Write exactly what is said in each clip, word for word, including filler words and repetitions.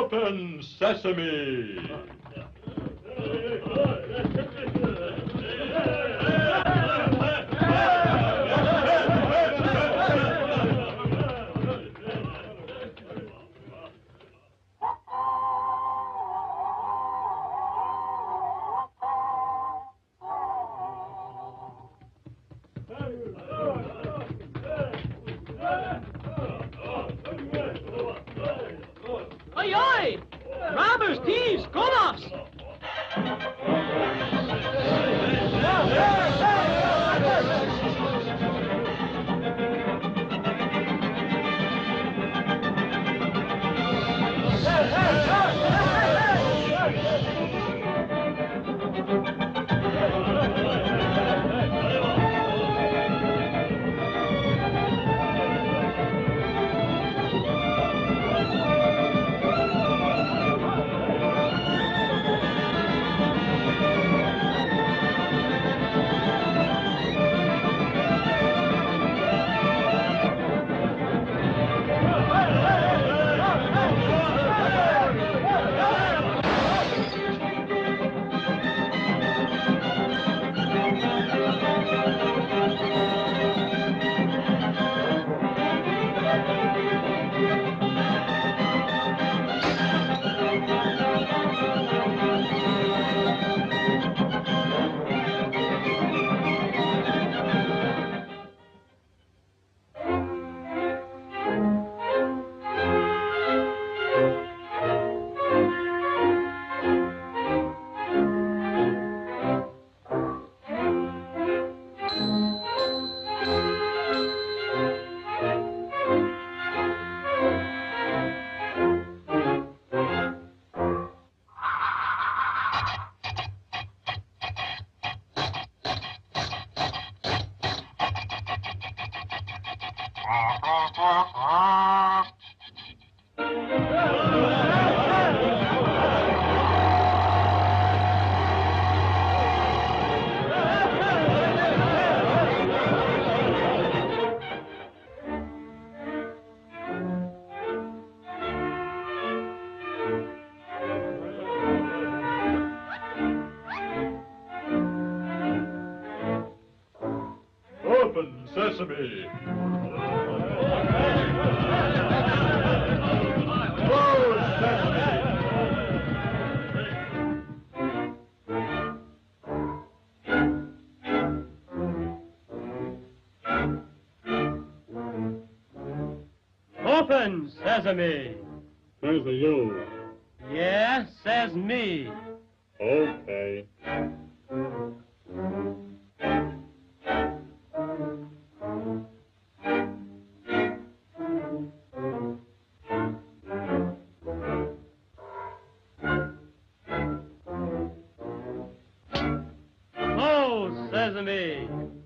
Open sesame! Oi, oi! Robbers, thieves, go-offs! Open sesame! Close sesame! Open sesame! Says a you. Yeah, says me. Okay. Close sesame!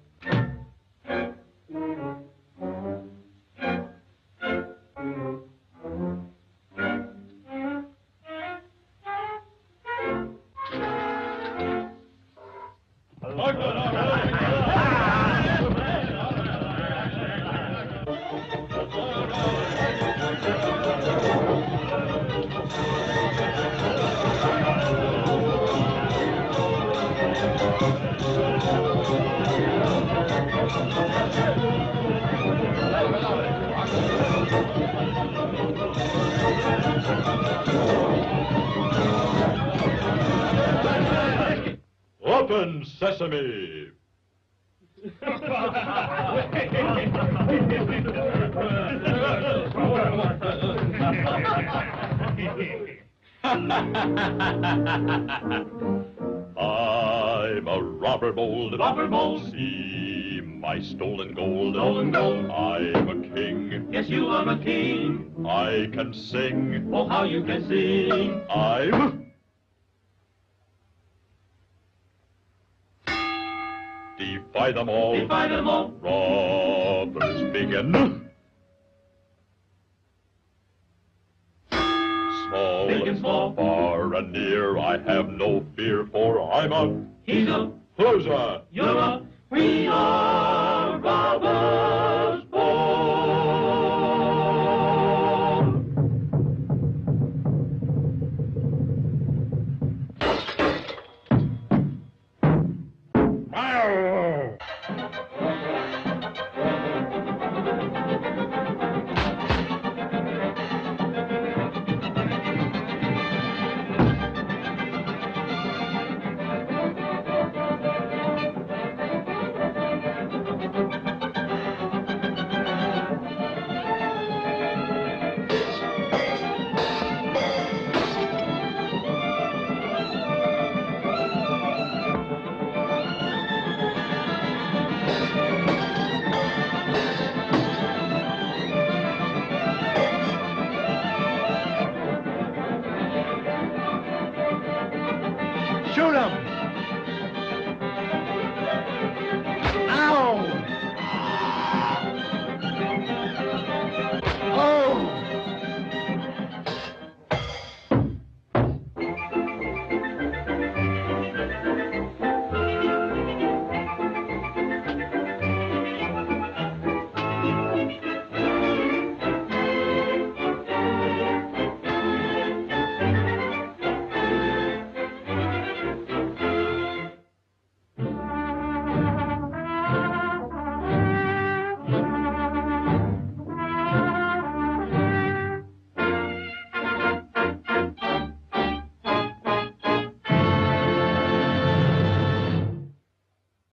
Open sesame! I'm a robber bold, robber bold. See my stolen gold, stolen gold. I'm a king. Yes, you are a king. I can sing. Oh, how you can sing. I'm defy them all. Defy them all. Robbers begin. Small Big and small. far and near, I have no fear, for I'm a He's a, closer. you're a, we are robbers.